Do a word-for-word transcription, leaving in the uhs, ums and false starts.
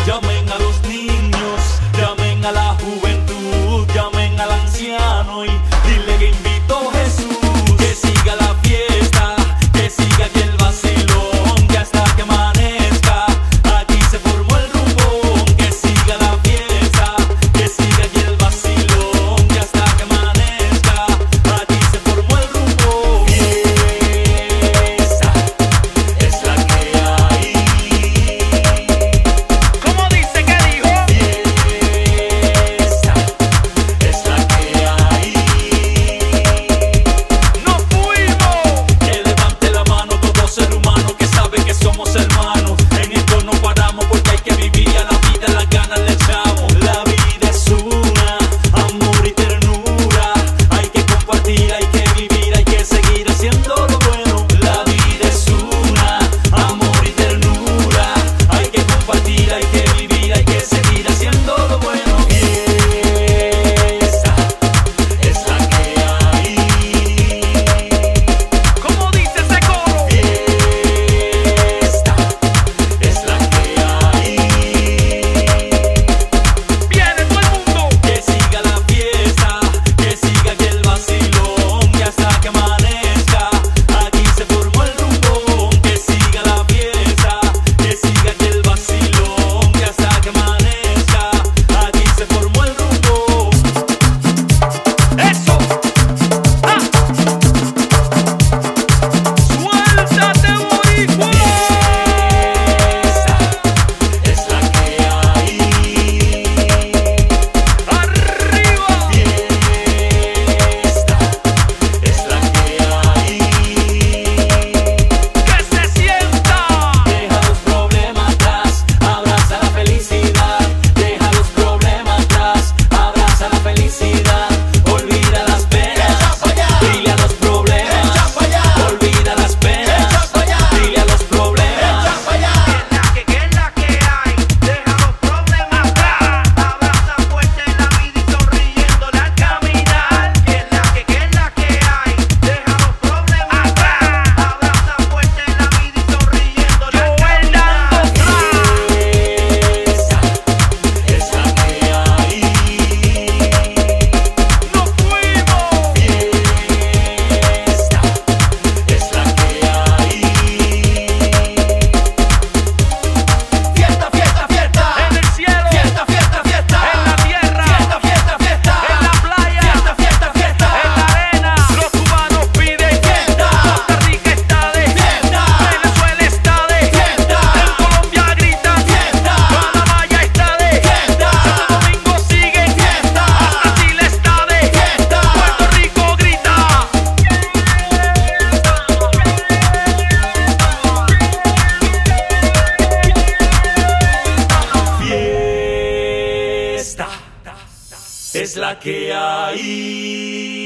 Llamen a los niños, llamen a la juventud, llamen al anciano y dile que invito a Jesús. Que siga la fiesta, que siga aquí el vacilón, que hasta que amanezca aquí se formó el rumbo. Que siga la fiesta, que siga aquí el vacilón, que hasta que amanezca aquí se formó el rumbo. Fiesta es la que hay. ¿Cómo dice que dijo? Fiesta es la que hay. ¡Nos fuimos! Que levante la mano todo ser humano que sabe que somos hermanos. En esto no paramos porque hay que vivir a la vida, las ganas le echamos. La vida es una, amor y ternura. Hay que compartir, hay que vivir, hay que seguir haciendo lo bueno. La vida es una, amor y ternura. Hay que compartir, hay que vivir, hay que seguir haciendo lo bueno. Fiesta es la que hay. ¿Cómo dice ese coro? Fiesta es la que hay. Viene todo el mundo. Que siga la fiesta, que siga aquí el vacilón, que hasta que amanezca aquí se formó el rumbo. Que siga la fiesta, que siga aquí el vacilón, que hasta que amanezca aquí se formó el rumbo. ¡Eso! ¡Ah! ¡Suéltate, boricua! Fiesta es la que hay. ¡Arriba! Fiesta es la que hay. ¡Que se sienta! Deja los problemas atrás, abraza la felicidad. Deja los problemas atrás, abraza la felicidad. Olvida las penas, dile a los problemas. Olvida las penas, dile a los problemas. Que es la que hay, deja los problemas atrás, abraza fuerte la vida y sonriéndole al caminar. Que es la que, que es la que hay, deja los problemas atrás, abraza fuerte la vida y sonriéndole al caminar. Esa es la que hay. ¡Nos fuimos! Fiesta es la que hay. Fiesta, fiesta, fiesta. En el cielo, Fiesta, fiesta, fiesta. en la tierra, Fiesta, fiesta, fiesta. en la playa, Fiesta, fiesta, fiesta. en la arena. Los cubanos piden Fiesta. Costa Rica está de Fiesta. Venezuela está de Fiesta. En Colombia gritan Fiesta. Panamá ya está de Fiesta. Santo Domingo sigue Fiesta. hasta Chile está de Fiesta. Puerto Rico grita. Fiesta es la que hay.